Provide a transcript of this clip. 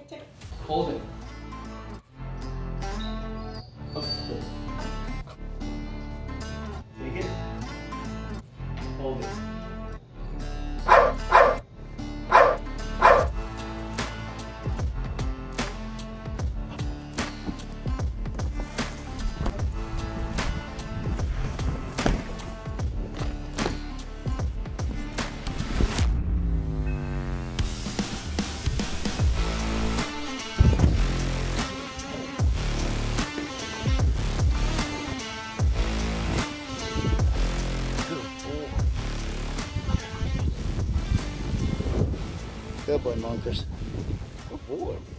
Hold it. Okay, good. Take it. Hold it. Good boy, Monkers. Good boy.